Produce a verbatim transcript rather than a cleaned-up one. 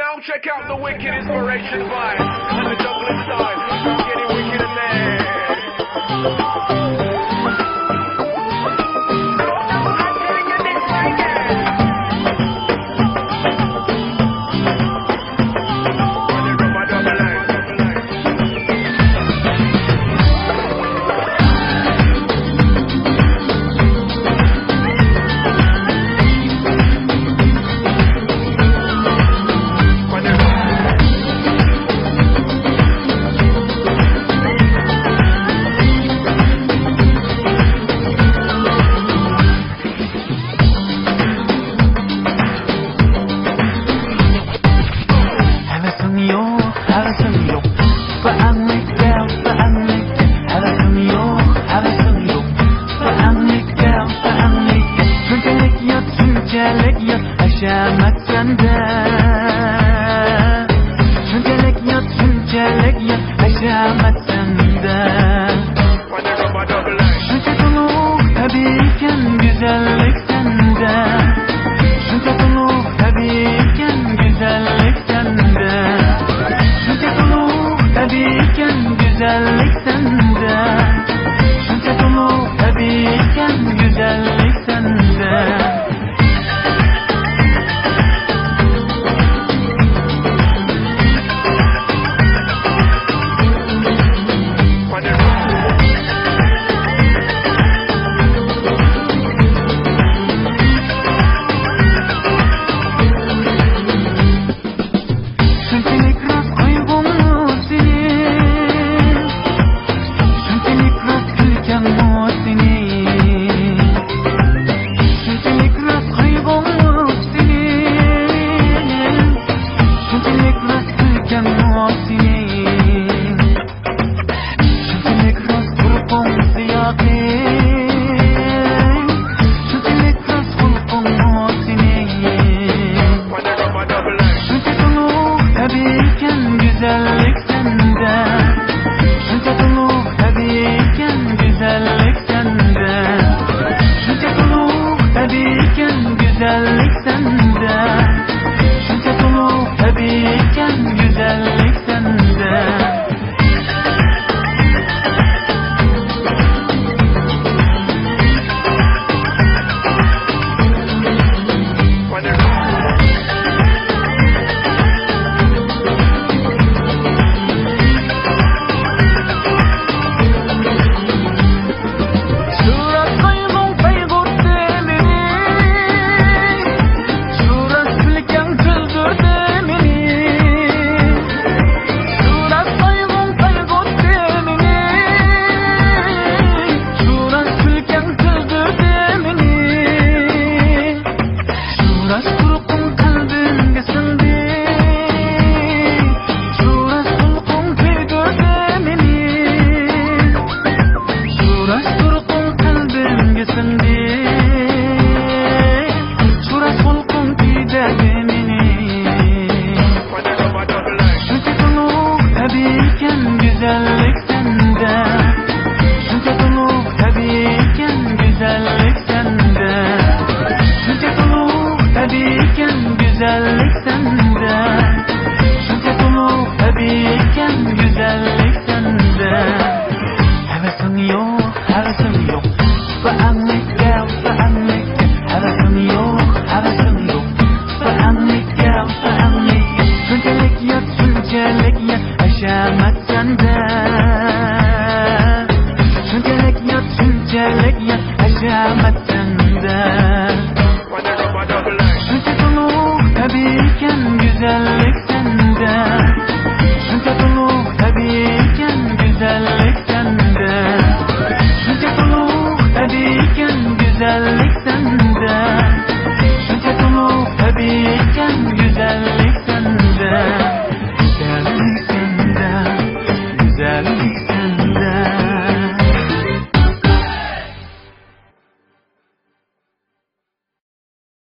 now check out the wicked inspiration vibe and the juggling style. I'm getting wicked in there. Şamat sende Şunçalik yat, şunçalik yat Şamat sende Şunça tuluk tabiken güzellik sende Şunça tuluk tabiken güzellik sende Şunça tuluk tabiken güzellik sende Şunça tuluk tabiken güzellik sende Güzellik sende, şunca tuluk tabiken güzellik sende, şunca tuluk tabiken güzellik sende, şunca tuluk tabiken güzellik sende. Güzellik sende, şunca tuluk tabiken güzellik sende, şunca tuluk tabiken güzellik sende, şunca tuluk tabiken güzellik sende. Hevesin yok, hevesin yok, bağımlık gel, bağımlık gel. Hevesin yok, hevesin yok, bağımlık gel, bağımlık gel. Şunçalik yat, şunçalik yat, aşamat sende. Şunçalik yat, şunçalik yat, aşamat sende.